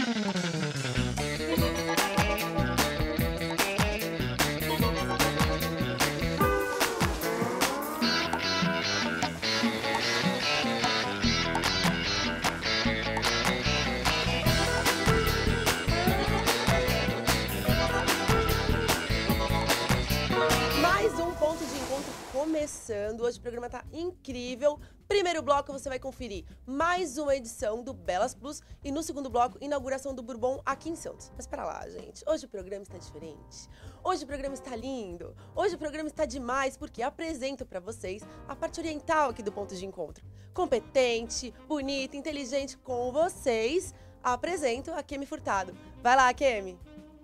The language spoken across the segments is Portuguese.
Mais um ponto de encontro começando. Hoje o programa tá incrível. Primeiro bloco você vai conferir mais uma edição do Belas Plus e no segundo bloco, inauguração do Bourbon aqui em Santos. Mas para lá, gente. Hoje o programa está diferente. Hoje o programa está lindo. Hoje o programa está demais porque apresento para vocês a parte oriental aqui do ponto de encontro. Competente, bonita, inteligente com vocês. Apresento a Kemi Furtado. Vai lá, Kemi.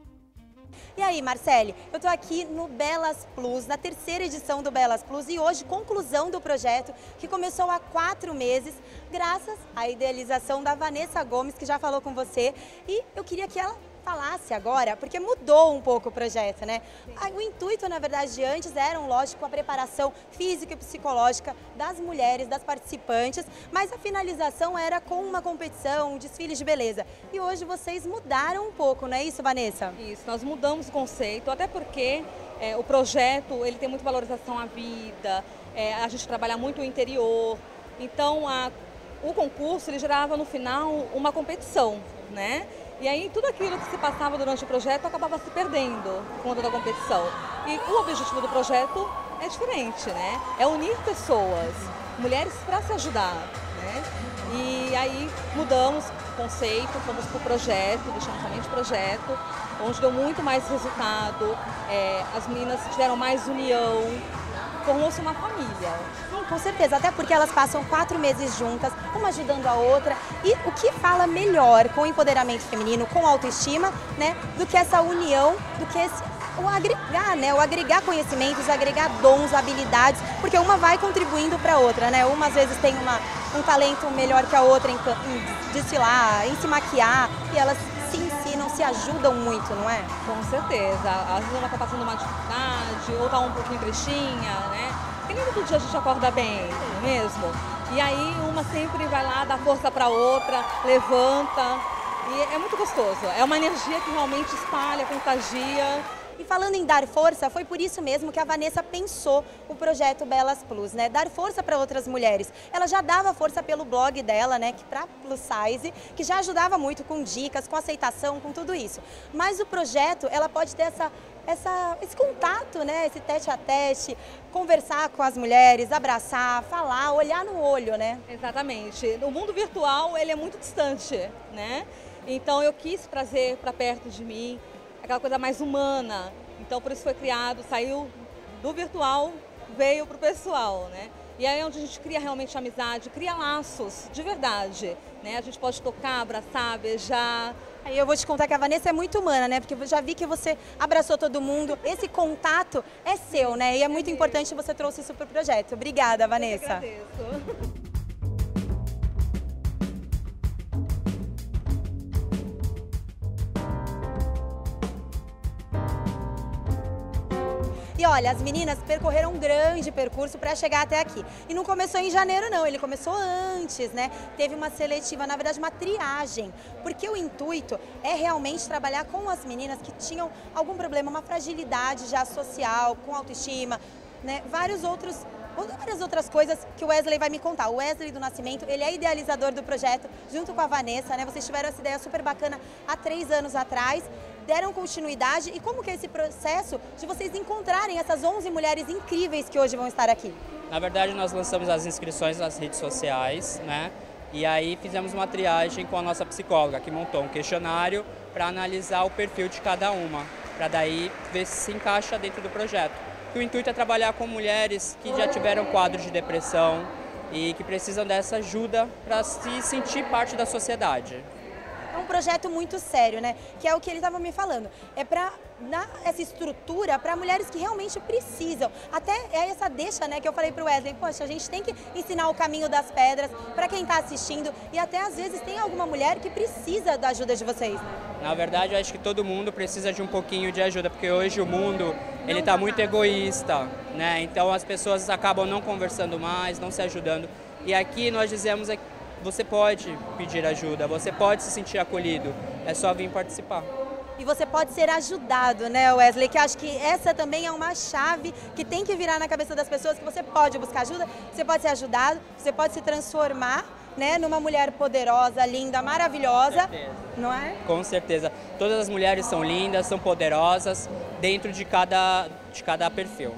E aí, Marcele, eu tô aqui no Belas Plus, na terceira edição do Belas Plus e hoje conclusão do projeto que começou há 4 meses, graças à idealização da Vanessa Gomes, que já falou com você, e eu queria que ela falasse agora, porque mudou um pouco o projeto, né? O intuito, na verdade, de antes era, lógico, a preparação física e psicológica das mulheres, das participantes, mas a finalização era com uma competição, um desfile de beleza. E hoje vocês mudaram um pouco, não é isso, Vanessa? Isso, nós mudamos o conceito, até porque o projeto ele tem muita valorização à vida, a gente trabalha muito o interior, então o concurso ele gerava no final uma competição, né? E aí tudo aquilo que se passava durante o projeto acabava se perdendo por conta da competição. E o objetivo do projeto é diferente, né? É unir pessoas, mulheres para se ajudar, né? E aí mudamos o conceito, fomos para o projeto, deixamos somente o projeto, onde deu muito mais resultado, as meninas tiveram mais união, formou-se uma família. Sim, com certeza, até porque elas passam 4 meses juntas, uma ajudando a outra. E o que fala melhor com o empoderamento feminino, com a autoestima, né, do que essa união, do que o agregar, né, o agregar conhecimentos, agregar dons, habilidades, porque uma vai contribuindo para a outra, né? Uma às vezes tem um talento melhor que a outra em desfilar, em se maquiar, e elas se ensinam, se ajudam muito, não é? Com certeza. Às vezes uma está passando uma dificuldade, ou está um pouquinho tristinha, né? Porque nem todo dia a gente acorda bem, não é mesmo? E aí uma sempre vai lá, dá força para a outra, levanta. E é muito gostoso. É uma energia que realmente espalha, contagia. E falando em dar força, foi por isso mesmo que a Vanessa pensou o projeto Belas Plus, né? Dar força para outras mulheres. Ela já dava força pelo blog dela, né? Que para Plus Size, que já ajudava muito com dicas, com aceitação, com tudo isso. Mas o projeto, ela pode ter esse contato, né? Esse tete a tete, conversar com as mulheres, abraçar, falar, olhar no olho, né? Exatamente. O mundo virtual, ele é muito distante, né? Então eu quis trazer para perto de mim aquela coisa mais humana, então por isso foi criado, saiu do virtual, veio para o pessoal, né? E aí é onde a gente cria realmente amizade, cria laços de verdade, né? A gente pode tocar, abraçar, beijar. Aí eu vou te contar que a Vanessa é muito humana, né? Porque eu já vi que você abraçou todo mundo, esse contato é seu, né? E é muito importante você trouxe isso para o projeto. Obrigada, Vanessa. Eu que agradeço. E olha, as meninas percorreram um grande percurso para chegar até aqui. E não começou em janeiro não, ele começou antes, né? Teve uma seletiva, na verdade uma triagem, porque o intuito é realmente trabalhar com as meninas que tinham algum problema, uma fragilidade já social, com autoestima, né? Várias outras coisas que o Wesley vai me contar. O Wesley do Nascimento, ele é idealizador do projeto, junto com a Vanessa, né? Vocês tiveram essa ideia super bacana há 3 anos atrás, deram continuidade. E como que é esse processo de vocês encontrarem essas 11 mulheres incríveis que hoje vão estar aqui? Na verdade, nós lançamos as inscrições nas redes sociais, né? E aí fizemos uma triagem com a nossa psicóloga, que montou um questionário para analisar o perfil de cada uma, para daí ver se encaixa dentro do projeto. O intuito é trabalhar com mulheres que já tiveram quadro de depressão e que precisam dessa ajuda para se sentir parte da sociedade. É um projeto muito sério, né? Que é o que ele estava me falando. É para dar essa estrutura para mulheres que realmente precisam. Até é essa deixa, né, que eu falei para o Wesley. Poxa, a gente tem que ensinar o caminho das pedras para quem está assistindo. E até às vezes tem alguma mulher que precisa da ajuda de vocês, né? Na verdade, eu acho que todo mundo precisa de um pouquinho de ajuda, porque hoje o mundo ele está muito egoísta, né? Então as pessoas acabam não conversando mais, não se ajudando. E aqui nós dizemos que você pode pedir ajuda, você pode se sentir acolhido. é só vir participar. E você pode ser ajudado, né, Wesley? Que eu acho que essa também é uma chave que tem que virar na cabeça das pessoas, que você pode buscar ajuda, você pode ser ajudado, você pode se transformar, né, numa mulher poderosa, linda, maravilhosa, não é? Com certeza. Todas as mulheres são lindas, são poderosas, dentro de cada perfil.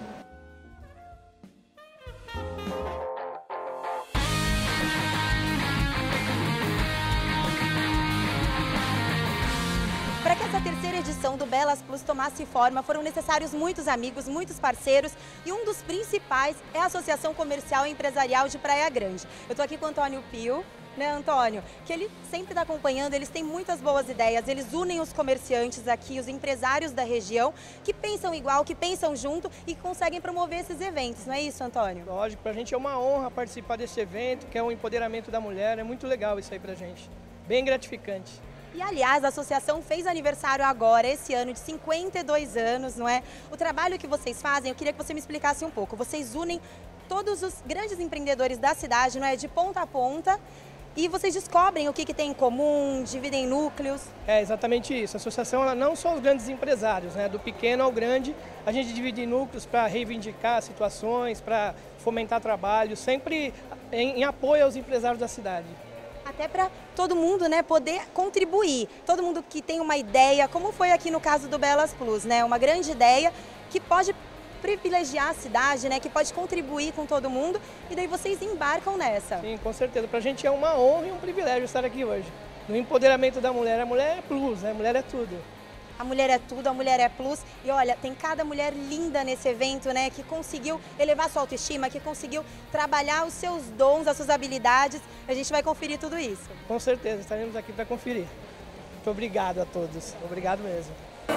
Para que essa terceira edição do Belas Plus tomasse forma, foram necessários muitos amigos, muitos parceiros, e um dos principais é a Associação Comercial e Empresarial de Praia Grande. Eu estou aqui com o Antônio Pio, né, Antônio? Que ele sempre está acompanhando, eles têm muitas boas ideias, eles unem os comerciantes aqui, os empresários da região, que pensam igual, que pensam junto e que conseguem promover esses eventos, não é isso, Antônio? Lógico, para a gente é uma honra participar desse evento, que é o empoderamento da mulher, é muito legal isso aí para a gente, bem gratificante. E, aliás, a associação fez aniversário agora, esse ano, de 52 anos, não é? O trabalho que vocês fazem, eu queria que você me explicasse um pouco. Vocês unem todos os grandes empreendedores da cidade, não é? De ponta a ponta, e vocês descobrem o que tem em comum, dividem núcleos. É exatamente isso. A associação ela não só os grandes empresários, né? Do pequeno ao grande, a gente divide em núcleos para reivindicar situações, para fomentar trabalho, sempre em apoio aos empresários da cidade. Até para todo mundo, né, poder contribuir, todo mundo que tem uma ideia, como foi aqui no caso do Belas Plus, né, uma grande ideia que pode privilegiar a cidade, né, que pode contribuir com todo mundo, e daí vocês embarcam nessa. Sim, com certeza. Para a gente é uma honra e um privilégio estar aqui hoje. No empoderamento da mulher, a mulher é plus, né, a mulher é tudo. A mulher é tudo, a mulher é plus. E olha, tem cada mulher linda nesse evento, né? Que conseguiu elevar sua autoestima, que conseguiu trabalhar os seus dons, as suas habilidades. A gente vai conferir tudo isso. Com certeza, estaremos aqui para conferir. Muito obrigado a todos. Obrigado mesmo.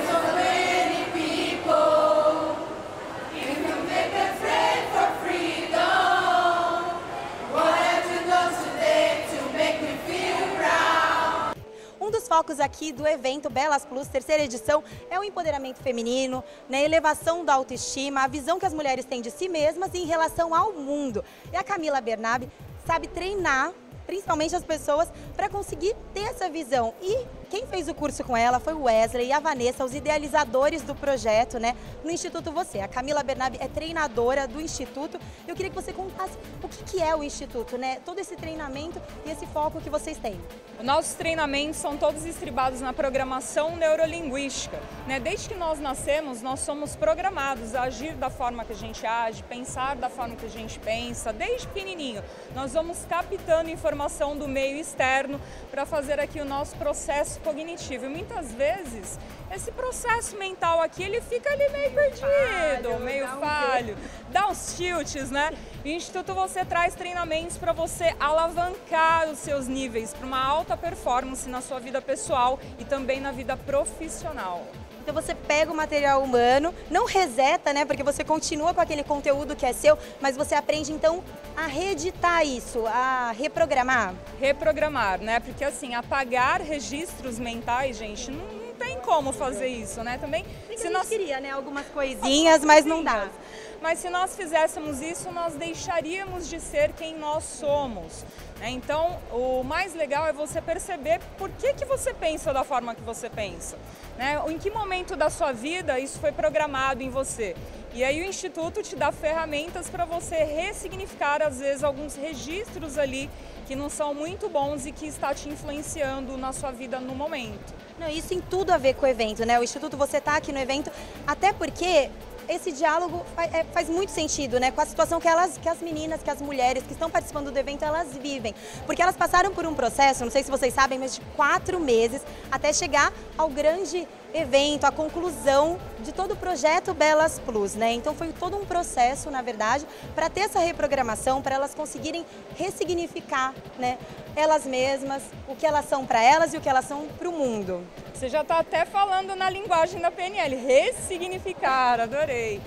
Um dos focos aqui do evento Belas Plus, terceira edição, é o empoderamento feminino, né, a elevação da autoestima, a visão que as mulheres têm de si mesmas e em relação ao mundo. E a Camila Bernabe sabe treinar, principalmente as pessoas, para conseguir ter essa visão. E quem fez o curso com ela foi o Wesley e a Vanessa, os idealizadores do projeto, né, no Instituto Você. A Camila Bernabe é treinadora do Instituto. Eu queria que você contasse o que é o Instituto, né, todo esse treinamento e esse foco que vocês têm. Os nossos treinamentos são todos estribados na programação neurolinguística, né? Desde que nós nascemos, nós somos programados a agir da forma que a gente age, pensar da forma que a gente pensa, desde pequenininho. Nós vamos captando informação do meio externo para fazer aqui o nosso processo cognitivo. E muitas vezes esse processo mental aqui, ele fica ali meio perdido, meio falho, dá uns tilts, né? E o Instituto Você traz treinamentos para você alavancar os seus níveis para uma alta performance na sua vida pessoal e também na vida profissional. Então você pega o material humano, não reseta, né? Porque você continua com aquele conteúdo que é seu, mas você aprende então a reeditar isso, a reprogramar. Reprogramar, né? Porque assim, apagar registros mentais, gente, não tem como fazer isso, né? Também se nós queria, né, algumas coisinhas, mas não dá. Mas se nós fizéssemos isso, nós deixaríamos de ser quem nós somos. Então, o mais legal é você perceber por que você pensa da forma que você pensa. Né? Em que momento da sua vida isso foi programado em você. E aí o Instituto te dá ferramentas para você ressignificar, às vezes, alguns registros ali que não são muito bons e que está te influenciando na sua vida no momento. Não, isso tem tudo a ver com o evento, né? O Instituto Você está aqui no evento, até porque esse diálogo faz muito sentido, né, com a situação que as meninas, que as mulheres que estão participando do evento, elas vivem. Porque elas passaram por um processo, não sei se vocês sabem, mas de 4 meses até chegar ao grande evento, a conclusão de todo o projeto Belas Plus, né? Então foi todo um processo, na verdade, para ter essa reprogramação, para elas conseguirem ressignificar, né, elas mesmas, o que elas são para elas e o que elas são para o mundo. Você já está até falando na linguagem da PNL, ressignificar, adorei.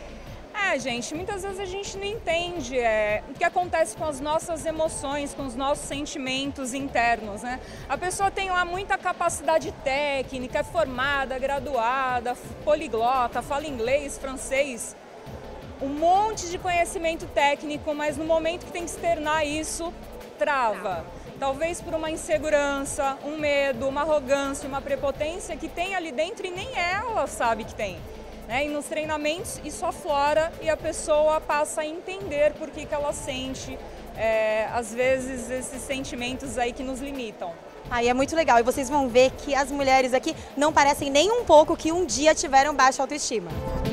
Gente, muitas vezes a gente não entende o que acontece com as nossas emoções, com os nossos sentimentos internos, né? A pessoa tem lá muita capacidade técnica, é formada, graduada, poliglota, fala inglês, francês, um monte de conhecimento técnico, mas no momento que tem que externar isso, trava. talvez por uma insegurança, um medo, uma arrogância, uma prepotência que tem ali dentro e nem ela sabe que tem. E nos treinamentos isso aflora e a pessoa passa a entender por que ela sente, às vezes, esses sentimentos aí que nos limitam. Aí é muito legal, e vocês vão ver que as mulheres aqui não parecem nem um pouco que um dia tiveram baixa autoestima.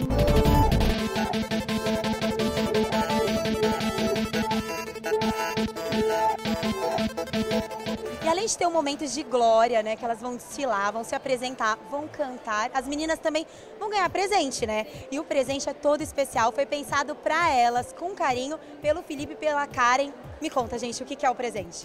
E além de ter um momento de glória, né, que elas vão desfilar, vão se apresentar, vão cantar, as meninas também vão ganhar presente, né? E o presente é todo especial, foi pensado para elas, com carinho, pelo Felipe e pela Karen. Me conta, gente, o que é o presente?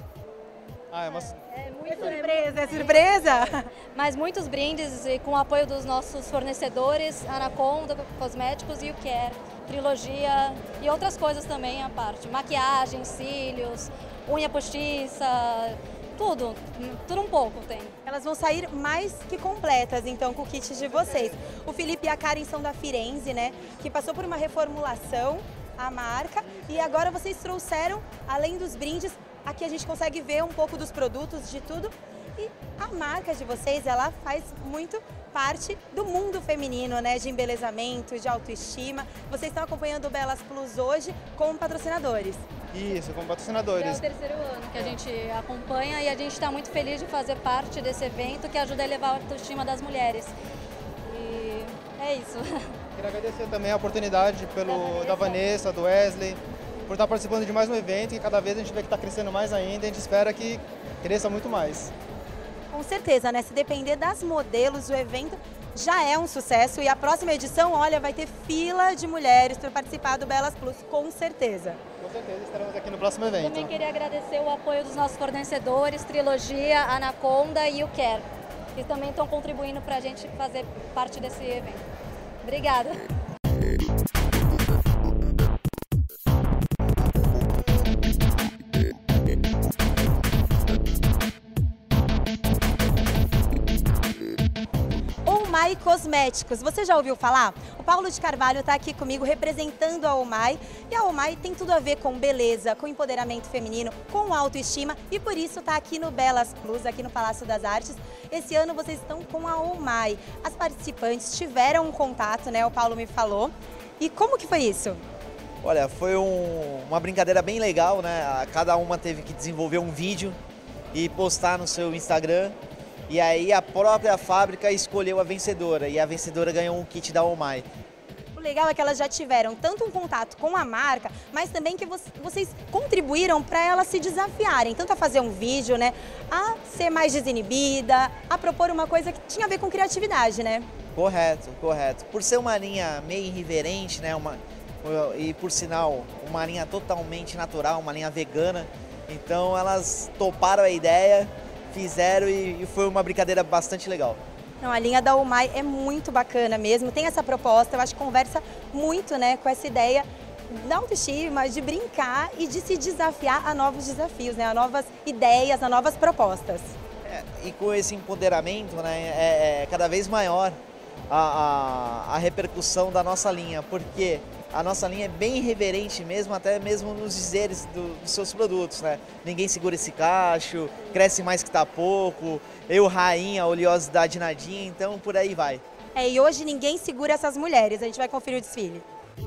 É surpresa? Mas muitos brindes e com o apoio dos nossos fornecedores, Anaconda, Cosméticos e o Care, Trilogia e outras coisas também à parte. Maquiagem, cílios, unha postiça, tudo um pouco tem. Elas vão sair mais que completas, então, com o kit de vocês. O Felipe e a Karen são da Firenze, né, que passou por uma reformulação, a marca, e agora vocês trouxeram, além dos brindes, aqui a gente consegue ver um pouco dos produtos, de tudo. E a marca de vocês, ela faz muito parte do mundo feminino, né? De embelezamento, de autoestima. Vocês estão acompanhando o Belas Plus hoje como patrocinadores. Isso, como patrocinadores. É o terceiro ano que a gente acompanha e a gente está muito feliz de fazer parte desse evento que ajuda a elevar a autoestima das mulheres. E é isso. Quero agradecer também a oportunidade da Vanessa, do Wesley, por estar participando de mais um evento e cada vez a gente vê que está crescendo mais ainda, a gente espera que cresça muito mais. Com certeza, né? Se depender das modelos, o evento já é um sucesso e a próxima edição, olha, vai ter fila de mulheres para participar do Belas Plus, com certeza. Com certeza, estaremos aqui no próximo evento. Também queria agradecer o apoio dos nossos fornecedores, Trilogia, Anaconda e o Care, que também estão contribuindo para a gente fazer parte desse evento. Obrigada! Omai Cosméticos, você já ouviu falar? O Paulo de Carvalho está aqui comigo representando a Omai, e a Omai tem tudo a ver com beleza, com empoderamento feminino, com autoestima, e por isso está aqui no Belas Plus, aqui no Palácio das Artes. Esse ano vocês estão com a Omai. As participantes tiveram um contato, né? O Paulo me falou. E como que foi isso? Olha, foi uma brincadeira bem legal, né? Cada uma teve que desenvolver um vídeo e postar no seu Instagram. E aí a própria fábrica escolheu a vencedora e a vencedora ganhou um kit da Omai. O legal é que elas já tiveram tanto um contato com a marca, mas também que vocês contribuíram para elas se desafiarem, tanto a fazer um vídeo, né, a ser mais desinibida, a propor uma coisa que tinha a ver com criatividade, né? Correto, correto. Por ser uma linha meio irreverente, né, e por sinal uma linha totalmente natural, uma linha vegana, então elas toparam a ideia, fizeram e foi uma brincadeira bastante legal. Não, a linha da Omai é muito bacana mesmo, tem essa proposta, eu acho que conversa muito, né, com essa ideia da autoestima, de brincar e de se desafiar a novos desafios, né, a novas ideias, a novas propostas. E com esse empoderamento, né, é cada vez maior a repercussão da nossa linha, porque a nossa linha é bem irreverente mesmo, até mesmo nos dizeres dos seus produtos, né? Ninguém segura esse cacho, cresce mais que tá pouco, eu rainha, oleosidade nadinha, então por aí vai. E hoje ninguém segura essas mulheres, a gente vai conferir o desfile.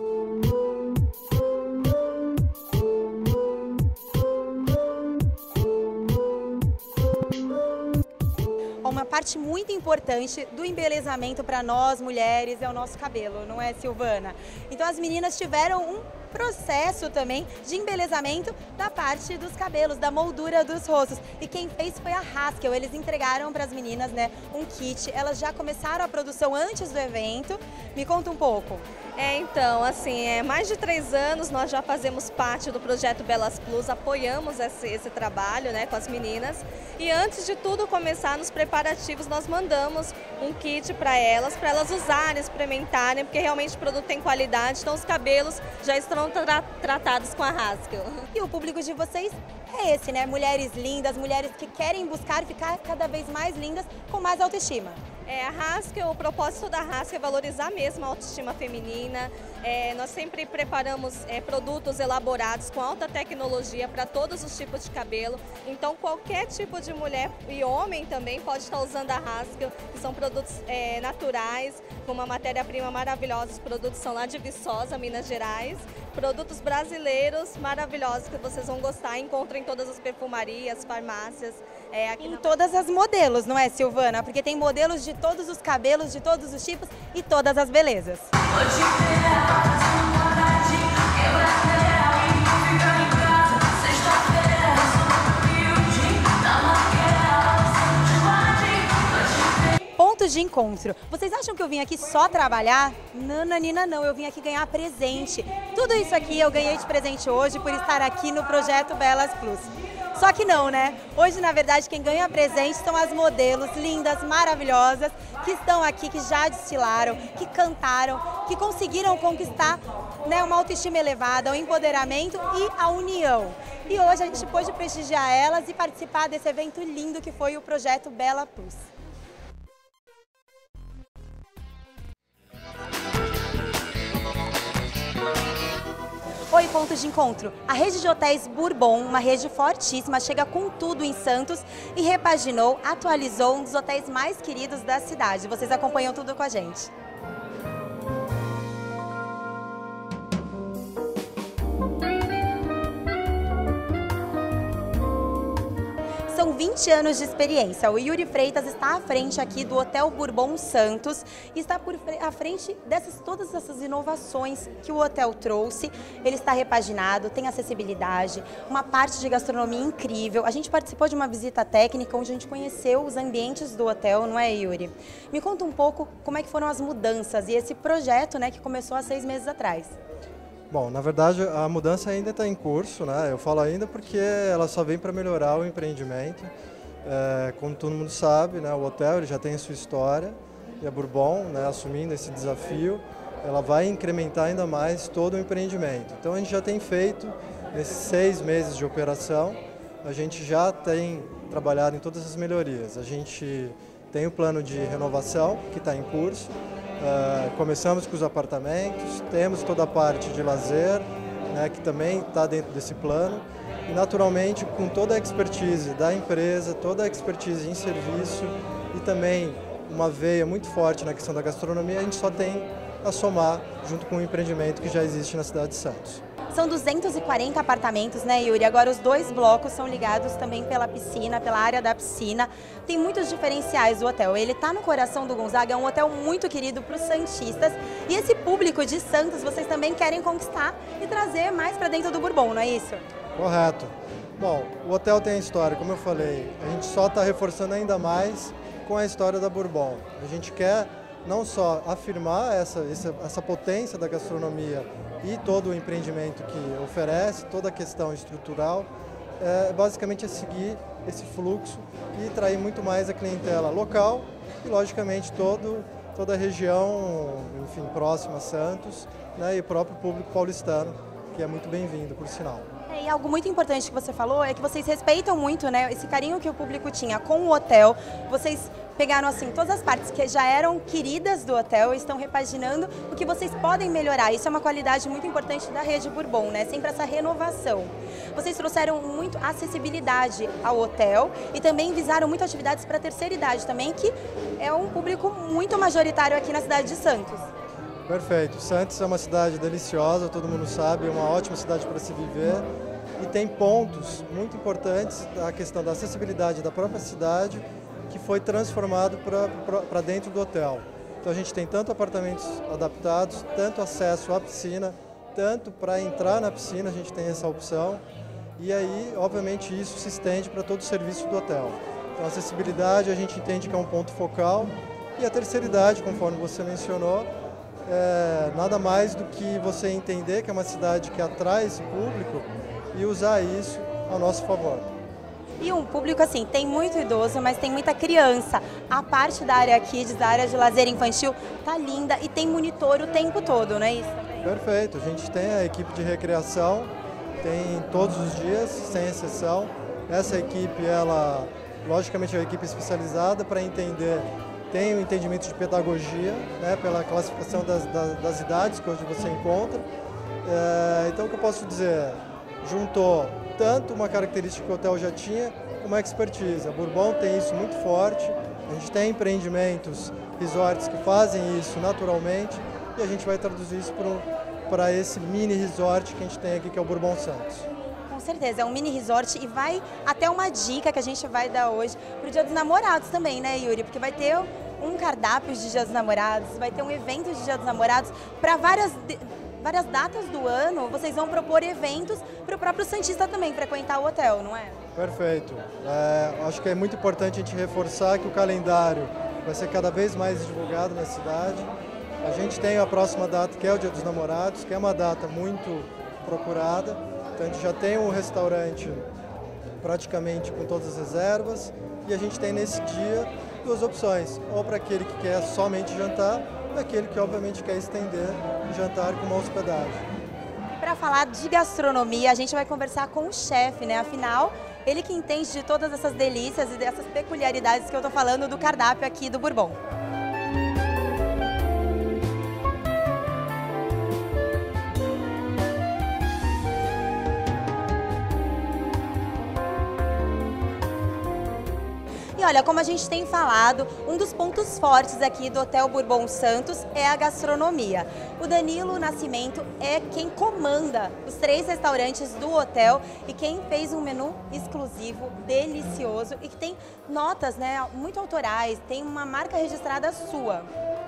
Uma parte muito importante do embelezamento para nós mulheres é o nosso cabelo, não é, Silvana? Então as meninas tiveram um processo também de embelezamento da parte dos cabelos, da moldura dos rostos. E quem fez foi a Haskell. Eles entregaram para as meninas, né, um kit. Elas já começaram a produção antes do evento. Me conta um pouco. Então, assim, mais de 3 anos nós já fazemos parte do projeto Belas Plus, apoiamos esse trabalho, né, com as meninas. E antes de tudo começar nos preparativos, nós mandamos um kit para elas usarem, experimentarem, porque realmente o produto tem qualidade, então os cabelos já estão tratados com a Haskell. E o público de vocês é esse, né? Mulheres lindas, mulheres que querem buscar ficar cada vez mais lindas, com mais autoestima. A Haskell, o propósito da Haskell é valorizar mesmo a autoestima feminina. Nós sempre preparamos produtos elaborados com alta tecnologia para todos os tipos de cabelo. Então qualquer tipo de mulher e homem também pode estar usando a Haskell, que são produtos naturais, com uma matéria-prima maravilhosa. Os produtos são lá de Viçosa, Minas Gerais. Produtos brasileiros maravilhosos que vocês vão gostar. Encontram em todas as perfumarias, farmácias. Em todas as modelos, não é, Silvana? Porque tem modelos de todos os cabelos, de todos os tipos e todas as belezas. Pontos de encontro. Vocês acham que eu vim aqui só trabalhar? Não, Nanina, não. Eu vim aqui ganhar presente. Tudo isso aqui eu ganhei de presente hoje por estar aqui no projeto Belas Plus. Só que não, né? Hoje, na verdade, quem ganha presente são as modelos lindas, maravilhosas, que estão aqui, que já desfilaram, que cantaram, que conseguiram conquistar, né, uma autoestima elevada, o empoderamento e a união. E hoje a gente pôde prestigiar elas e participar desse evento lindo que foi o projeto Bela Plus. Oi, pontos de encontro. A rede de hotéis Bourbon, uma rede fortíssima, chega com tudo em Santos e repaginou, atualizou um dos hotéis mais queridos da cidade. Vocês acompanham tudo com a gente. São 20 anos de experiência. O Yuri Freitas está à frente aqui do Hotel Bourbon Santos e está à frente todas essas inovações que o hotel trouxe. Ele está repaginado, tem acessibilidade, uma parte de gastronomia incrível. A gente participou de uma visita técnica onde a gente conheceu os ambientes do hotel, não é, Yuri? Me conta um pouco como é que foram as mudanças e esse projeto, né, que começou há 6 meses atrás. Bom, na verdade a mudança ainda está em curso, né? Eu falo ainda porque ela só vem para melhorar o empreendimento. Como todo mundo sabe, né, o hotel ele já tem a sua história e a Bourbon, né, assumindo esse desafio, ela vai incrementar ainda mais todo o empreendimento. Então a gente já tem feito, nesses 6 meses de operação, a gente já tem trabalhado em todas as melhorias. A gente tem o plano de renovação que está em curso. Começamos com os apartamentos, temos toda a parte de lazer, né, que também está dentro desse plano e naturalmente com toda a expertise da empresa, toda a expertise em serviço e também uma veia muito forte na questão da gastronomia, a gente só tem a somar junto com o empreendimento que já existe na cidade de Santos. São 240 apartamentos, né, Yuri? Agora os 2 blocos são ligados também pela piscina, pela área da piscina. Tem muitos diferenciais do hotel. Ele está no coração do Gonzaga, é um hotel muito querido para os santistas. E esse público de Santos vocês também querem conquistar e trazer mais para dentro do Bourbon, não é isso? Correto. Bom, o hotel tem a história, como eu falei. A gente só está reforçando ainda mais com a história da Bourbon. A gente quer não só afirmar essa potência da gastronomia e todo o empreendimento que oferece, toda a questão estrutural, basicamente é seguir esse fluxo e atrair muito mais a clientela local e, logicamente, toda a região, enfim, próxima a Santos, né, e o próprio público paulistano, que é muito bem-vindo, por sinal. E algo muito importante que você falou é que vocês respeitam muito, né, esse carinho que o público tinha com o hotel. Vocês pegaram assim todas as partes que já eram queridas do hotel e estão repaginando o que vocês podem melhorar. Isso é uma qualidade muito importante da rede Bourbon, né? Sempre essa renovação. Vocês trouxeram muito acessibilidade ao hotel e também visaram muito atividades para a terceira idade também, que é um público muito majoritário aqui na cidade de Santos. Perfeito. Santos é uma cidade deliciosa, todo mundo sabe, é uma ótima cidade para se viver e tem pontos muito importantes da questão da acessibilidade da própria cidade que foi transformado para dentro do hotel. Então a gente tem tanto apartamentos adaptados, tanto acesso à piscina, tanto para entrar na piscina a gente tem essa opção e aí, obviamente, isso se estende para todo o serviço do hotel. Então a acessibilidade a gente entende que é um ponto focal e a terceira idade, conforme você mencionou, nada mais do que você entender que é uma cidade que atrai esse público e usar isso ao nosso favor. E um público assim, tem muito idoso, mas tem muita criança. A parte da área kids, da área de lazer infantil, tá linda e tem monitor o tempo todo, não é isso? Perfeito, a gente tem a equipe de recreação, tem todos os dias, sem exceção. Essa equipe, ela, logicamente, é uma equipe especializada para entender tem o entendimento de pedagogia, né, pela classificação das idades que hoje você encontra. Então, o que eu posso dizer? Juntou tanto uma característica que o hotel já tinha, como a expertise. A Bourbon tem isso muito forte, a gente tem empreendimentos, resorts que fazem isso naturalmente, e a gente vai traduzir isso para esse mini resort que a gente tem aqui, que é o Bourbon Santos. Com certeza, é um mini resort e vai até uma dica que a gente vai dar hoje para o Dia dos Namorados também, né, Yuri? Porque vai ter um cardápio de Dia dos Namorados, vai ter um evento de Dia dos Namorados para várias datas do ano. Vocês vão propor eventos para o próprio santista também frequentar o hotel, não é? Perfeito. Acho que é muito importante a gente reforçar que o calendário vai ser cada vez mais divulgado na cidade. A gente tem a próxima data, que é o Dia dos Namorados, que é uma data muito procurada. Então a gente já tem um restaurante praticamente com todas as reservas, e a gente tem nesse dia duas opções, ou para aquele que quer somente jantar, ou aquele que obviamente quer estender o jantar com uma hospedagem. Para falar de gastronomia, a gente vai conversar com o chefe, né? Afinal, ele que entende de todas essas delícias e dessas peculiaridades que eu estou falando do cardápio aqui do Bourbon. E olha, como a gente tem falado, um dos pontos fortes aqui do Hotel Bourbon Santos é a gastronomia. O Danilo Nascimento é quem comanda os 3 restaurantes do hotel e quem fez um menu exclusivo, delicioso e que tem notas, né, muito autorais, tem uma marca registrada sua.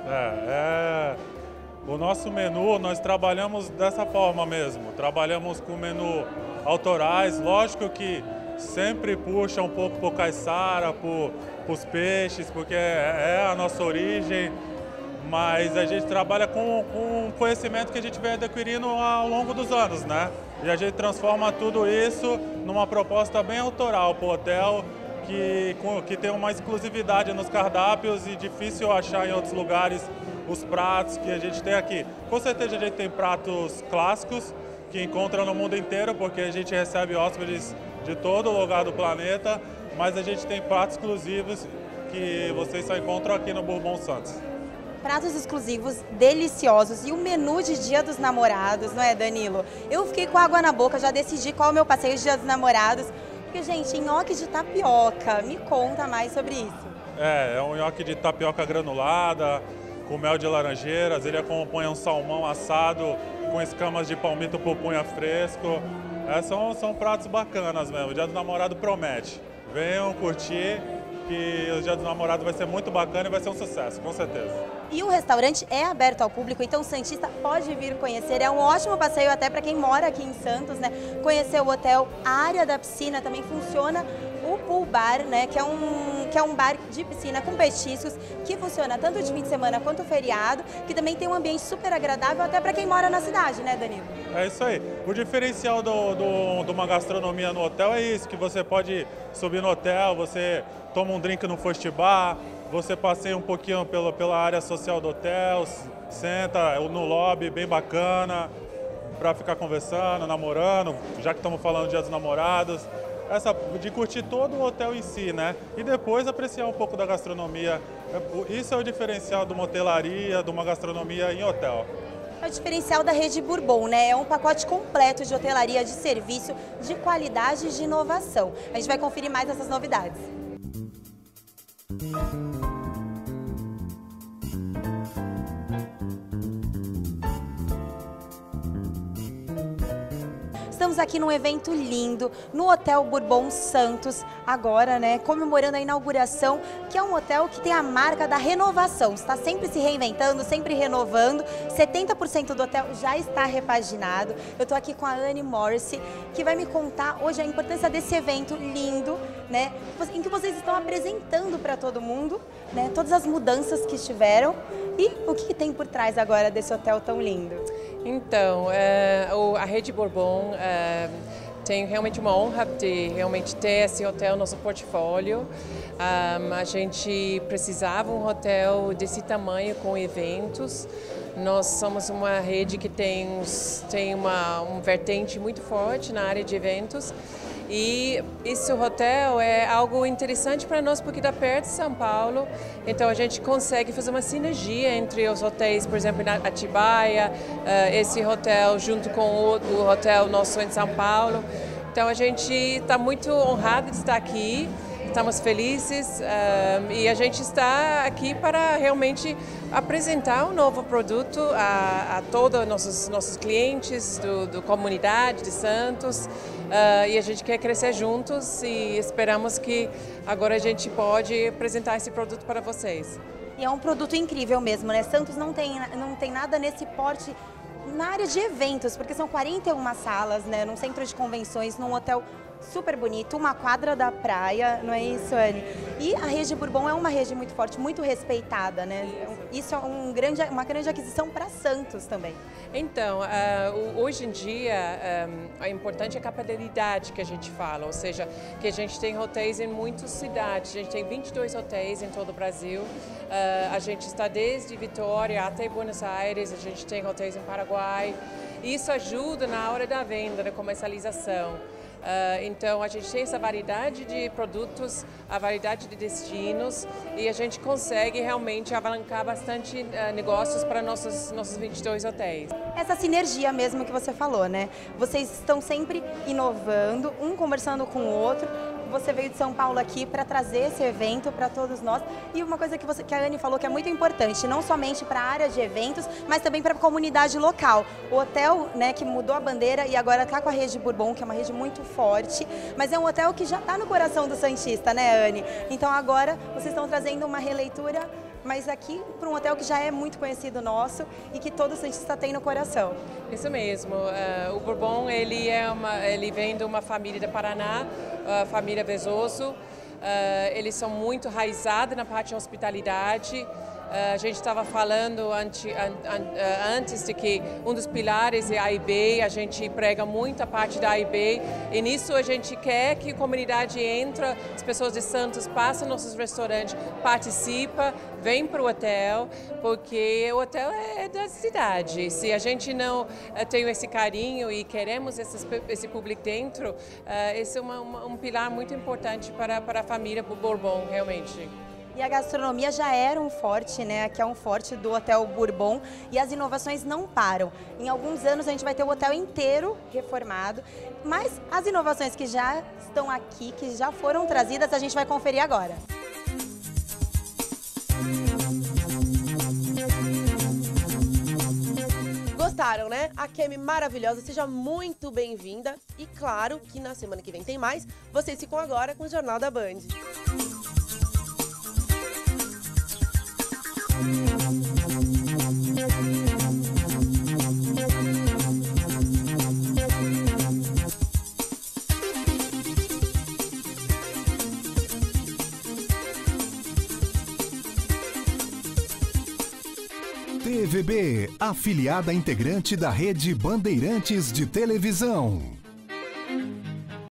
O nosso menu, nós trabalhamos dessa forma mesmo, trabalhamos com menu autorais, lógico que sempre puxa um pouco por caiçara, por os peixes, porque é a nossa origem, mas a gente trabalha com um conhecimento que a gente vem adquirindo ao longo dos anos, né? E a gente transforma tudo isso numa proposta bem autoral para o hotel, que tem uma exclusividade nos cardápios e difícil achar em outros lugares os pratos que a gente tem aqui. Com certeza a gente tem pratos clássicos que encontra no mundo inteiro, porque a gente recebe hóspedes de todo lugar do planeta, mas a gente tem pratos exclusivos que vocês só encontram aqui no Bourbon Santos. Pratos exclusivos, deliciosos e o menu de Dia dos Namorados, não é, Danilo? Eu fiquei com água na boca, já decidi qual é o meu passeio de Dia dos Namorados, porque, gente, nhoque de tapioca, me conta mais sobre isso. É um nhoque de tapioca granulada, com mel de laranjeiras, ele acompanha um salmão assado com escamas de palmito pupunha fresco. São pratos bacanas mesmo, o Dia do Namorado promete. Venham curtir, que o Dia do Namorado vai ser muito bacana e vai ser um sucesso, com certeza. E o restaurante é aberto ao público, então o santista pode vir conhecer. É um ótimo passeio até para quem mora aqui em Santos, né? Conhecer o hotel, a área da piscina também funciona. O Pool Bar, né, que é um bar de piscina com petiscos, que funciona tanto de fim de semana quanto feriado, que também tem um ambiente super agradável até para quem mora na cidade, né, Danilo? É isso aí. O diferencial de uma gastronomia no hotel é isso, que você pode subir no hotel, você toma um drink no First Bar, você passeia um pouquinho pela área social do hotel, senta no lobby, bem bacana, para ficar conversando, namorando, já que estamos falando do Dia dos Namorados. De curtir todo o hotel em si, né? E depois apreciar um pouco da gastronomia. Isso é o diferencial de uma hotelaria, de uma gastronomia em hotel. É o diferencial da rede Bourbon, né? É um pacote completo de hotelaria, de serviço, de qualidade e de inovação. A gente vai conferir mais essas novidades. Estamos aqui num evento lindo, no Hotel Bourbon Santos, agora, né, comemorando a inauguração, que é um hotel que tem a marca da renovação, está sempre se reinventando, sempre renovando, 70% do hotel já está repaginado. Eu estou aqui com a Anne Morrissey, que vai me contar hoje a importância desse evento lindo, né, em que vocês estão apresentando para todo mundo, né, todas as mudanças que estiveram e o que tem por trás agora desse hotel tão lindo. Então, a Rede Bourbon tem realmente uma honra de realmente ter esse hotel no nosso portfólio. A gente precisava um hotel desse tamanho com eventos. Nós somos uma rede que tem uma vertente muito forte na área de eventos E esse hotel é algo interessante para nós porque está perto de São Paulo, então a gente consegue fazer uma sinergia entre os hotéis, por exemplo, em Atibaia, esse hotel junto com o hotel nosso em São Paulo. Então a gente está muito honrado de estar aqui, estamos felizes e a gente está aqui para realmente apresentar um novo produto a todos nossos clientes da comunidade de Santos. E a gente quer crescer juntos e esperamos que agora a gente pode apresentar esse produto para vocês. E é um produto incrível mesmo, né? Santos não tem nada nesse porte na área de eventos, porque são 41 salas, né? Num centro de convenções, num hotel super bonito, uma quadra da praia, não é isso, Anne? E a Rede Bourbon é uma rede muito forte, muito respeitada, né? Isso é uma grande aquisição para Santos também. Então, hoje em dia, é importante a capilaridade que a gente fala, ou seja, que a gente tem hotéis em muitas cidades, a gente tem 22 hotéis em todo o Brasil, a gente está desde Vitória até Buenos Aires, a gente tem hotéis em Paraguai, e isso ajuda na hora da venda, da comercialização. Então a gente tem essa variedade de produtos, a variedade de destinos e a gente consegue realmente alavancar bastante negócios para nossos 22 hotéis. Essa sinergia mesmo que você falou, né? Vocês estão sempre inovando, um conversando com o outro. Você veio de São Paulo aqui para trazer esse evento para todos nós. E uma coisa que a Anne falou que é muito importante, não somente para a área de eventos, mas também para a comunidade local. O hotel, né, que mudou a bandeira e agora está com a Rede Bourbon, que é uma rede muito forte, mas é um hotel que já está no coração do santista, né, Anne? Então agora vocês estão trazendo uma releitura, mas aqui para um hotel que já é muito conhecido nosso e que todo santista tem no coração. Isso mesmo. O Bourbon ele vem de uma família do Paraná, a família Vezoso. Eles são muito enraizados na parte de hospitalidade. A gente estava falando antes de que um dos pilares é a AIB, a gente prega muito a parte da AIB e nisso a gente quer que a comunidade entre, as pessoas de Santos passam nos nossos restaurantes, participa, vem para o hotel, porque o hotel é da cidade. Se a gente não tem esse carinho e queremos esse público dentro, esse é um pilar muito importante para a família Bourbon, realmente. E a gastronomia já era um forte, né? Aqui é um forte do Hotel Bourbon e as inovações não param. Em alguns anos a gente vai ter o hotel inteiro reformado, mas as inovações que já estão aqui, que já foram trazidas, a gente vai conferir agora. Gostaram, né? A Kemi maravilhosa, seja muito bem-vinda. E claro que na semana que vem tem mais. Vocês ficam agora com o Jornal da Band. TVB, afiliada integrante da Rede Bandeirantes de Televisão.